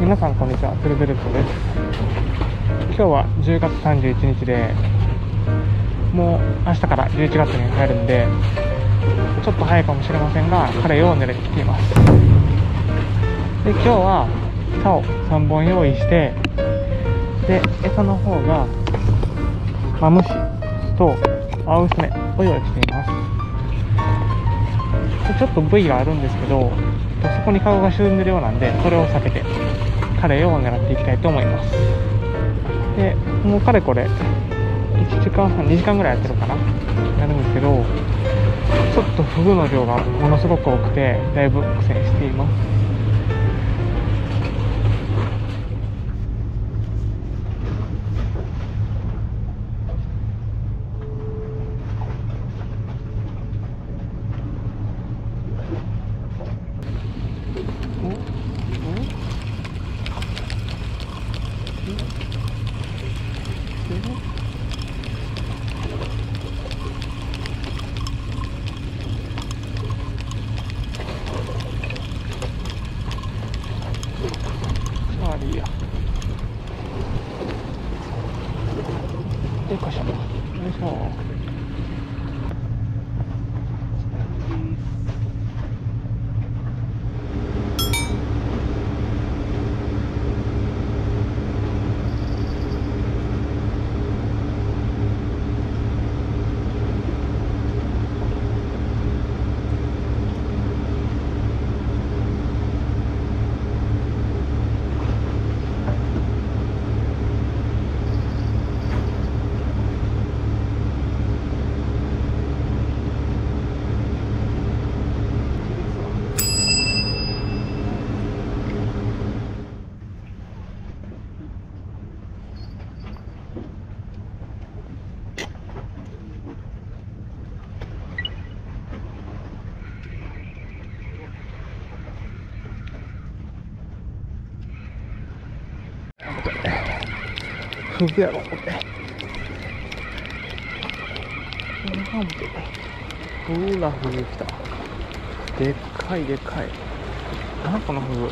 皆さんこんにちは、ツルベルトです。今日は10月31日で、もう明日から11月に入るんで、ちょっと早いかもしれませんが、カレイを狙いに来ています。で、今日は竿3本用意して、で、餌の方がマムシとアウスメを用意しています。でちょっと部位があるんですけど、そこに顔が沈んでるようなんで、それを避けてカレイを狙っていきたいと思います。で、もうかれこれ1時間半2時間ぐらいやってるかな、やるんですけど、ちょっとフグの量がものすごく多くて、だいぶ苦戦しています。いいや。よいしょ。よいしょ。フグやろ、これ。ほら、フグ来た。でっかいでっかい。なんこのフグ。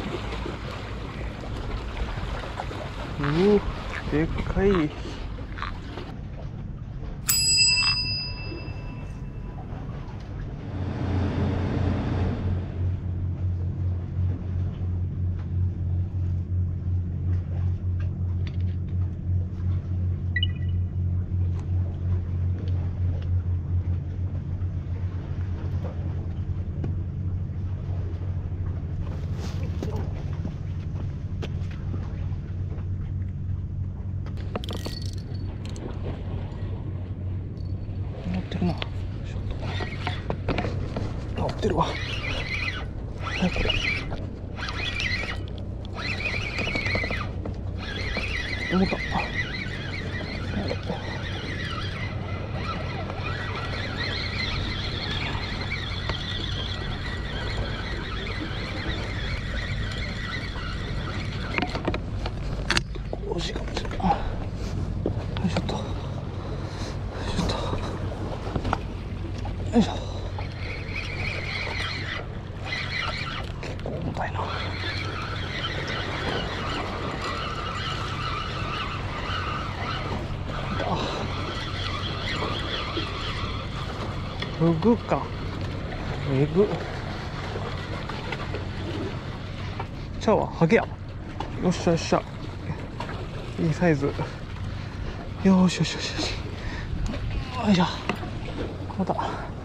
でっかい。乗ってるな。ちょっと乗ってるわ。何これ。重たっ。惜しいかもしれない。よいしょっと。よいしょ。結構重たいな。フグか。えぐ。ちゃうわ、ハゲや。よっしゃよっしゃ。いいサイズ。よーしよしよしよし。よいしょ。また。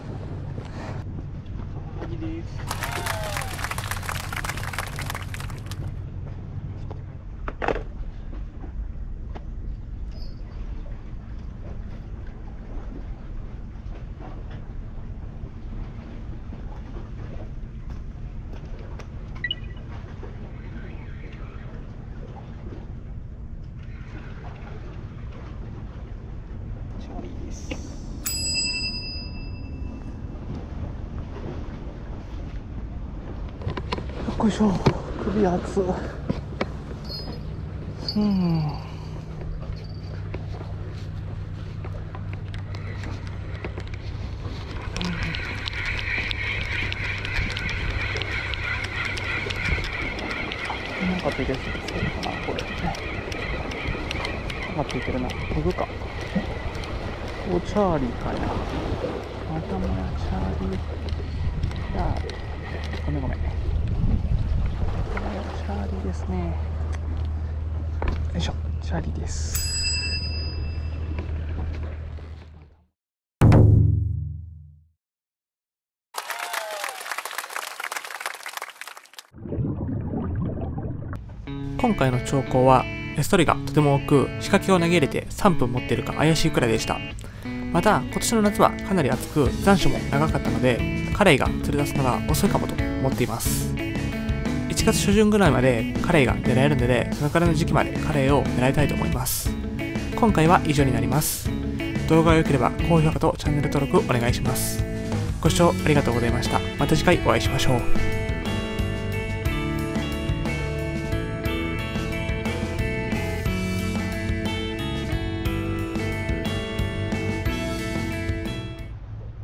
よいしょ、首熱。 がついてるかな、これ。がついてるな。フグか。お、チャーリーかいな。またもやチャーリー。ごめん。チャーリーですね。よいしょ、チャーリーです。今回の兆候はエストリがとても多く、仕掛けを投げ入れて3分持っているか怪しいくらいでした。また今年の夏はかなり暑く残暑も長かったので、カレイが釣り出すのが遅いかもと思っています。1月初旬ぐらいまでカレイが狙えるので、そのくらいの時期までカレイを狙いたいと思います。今回は以上になります。動画が良ければ高評価とチャンネル登録お願いします。ご視聴ありがとうございました。また次回お会いしましょう。